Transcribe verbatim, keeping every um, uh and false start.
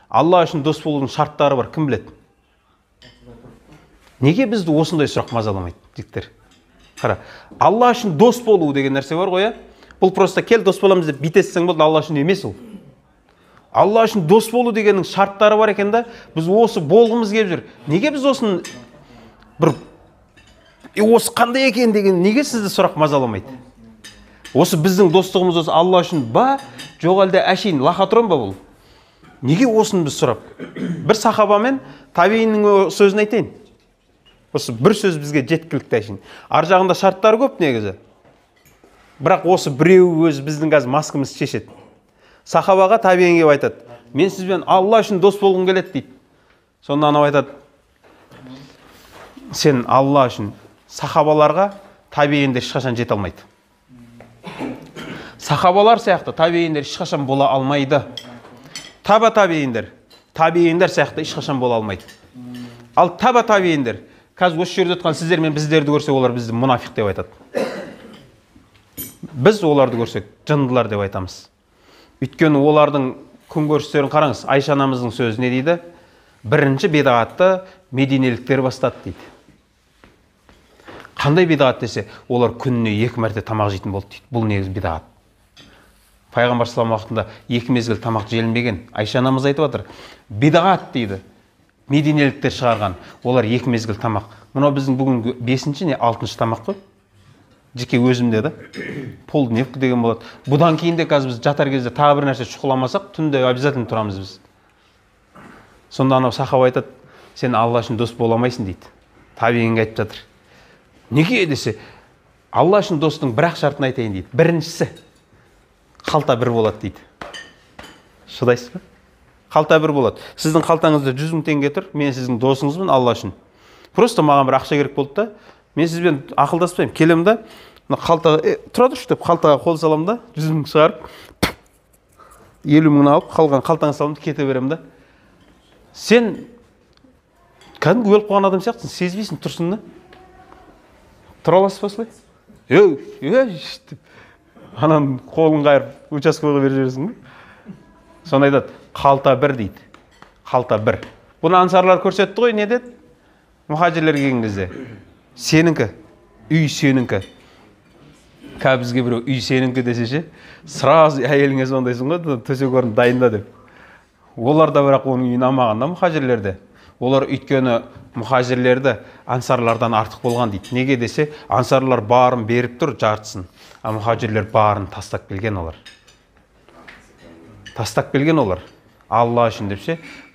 Алла үшін дос болудың шарттары бар, кім біледі? Неге бізді осындай сұрақ мазаламайды, жігіттер? Қара, Алла үшін дос болу деген нәрсе бар ғой, бұл просто кел дос боламыз деп битесің болды, Алла үшін емес ол. Алла үшін дос болу дегеннің шарттары бар екен да, біз осы болғымыз келіп жүр. Неге біз осыны бір осы қандай екен деген неге сізді сұрақ мазаламайды? Осы біздің достығымыз осы Алла үшін ба, жоқ әлде әшейін лохотрон ба бұл? Неге осыны біз сұрап? Бір сахабамен табииннің сөзін айтайын. Осы бір сөз бізге жеткілікті әшейін. Ар жағында шарттары көп негізі. Бірақ осы біреу өз біздің қазір маскамызды шешеді. Сахабаға табиин келіп айтады: "Мен сізбен Алла үшін дос болғым келеді" дейді. Сонда анау айтады: "Сен Алла үшін сахабаларға табииндер ешқашан жете алмайды. Сахабалар сияқты табииндер ешқашан бола алмайды. Таба табииндер, табииндер сияқты ешқашан бола алмайды. Ал таба табииндер, қазір осы жерде отқан сіздер мен біздерді көрсе, олар бізді мұнафиқ деп айтады. Біз оларды көрсек, жындылар деп айтамыз. Өйткені олардың күнкөрістерін қараңыз, Айша анамыздың сөзі не дейді? Бірінші бидағатты мединеліктер бастады дейді. Қандай бидағат десе, олар күніне екі мәрте тамақ жейтін болды дейді. Бұл негіз бидағат. Пайғамбар саллаллаху алейхи уассалам уақытында екі мезгіл тамақ жегілмеген. Айша анамыз айтып отыр. Бидағат дейді. Мединеліктер шығарған. Олар екі мезгіл тамақ. Мынау біздің бүгінгі бесінші не алтыншы тамақ қой? Жеке өзімде да. Полдневка деген болады. Бұдан кейін де қазір біз жатар кезде тағы бір нәрсе шұқыламасақ, түнде обязательно тұрамыз біз. Сонда анау сахаба айтады: "Сен Алла үшін дос бола алмайсың" дейді. Табиинге айтып жатыр. Неге десе, Алла үшін достың бір-ақ шартын айтайын дейді. Біріншісі, қалта бір болады дейді. Шыдайсыз ба? Қалта бір болады. Сіздің қалтаңызда жүз мың теңге тұр, мен сіздің досыңызбын Алла үшін. Просто маған бір ақша керек болды да, мен сізбен ақылдаспаймын. Келем да, қалта тұра тұршы деп қалтаға қол салам да, жүз мың шығарып, елу мың алып, қалған қалтаңа салам да кете берем да. Сен кәдімгі өліп қалған адам сияқтысың, сезбейсің, тұрсың да. Тұра аласыз ба осылай? Ей, ей, деп. Анан қолын қайырып, участковыйға беріп жібересің ба? Сонда айтады: "Қалта бір" дейді. Қалта бір. Бұны ансарлар көрсетті ғой, не деді? Мұхажирлер келген кезде. Сеніңкі, үй сеніңкі. Қазір бізге біреу үй сеніңкі десе ше, сразу әйеліңе сондайсың ғой, төсек орын дайында деп. Олар да бірақ оның үйін алмаған да мұхажирлерде. Олар өйткені мұхажирлерді ансарлардан артық болған дейді. Неге десе, ансарлар барын беріп тұр жартысын, а мұхажирлер барын тастап келген олар. Тастап келген олар. Алла үшін деп ше,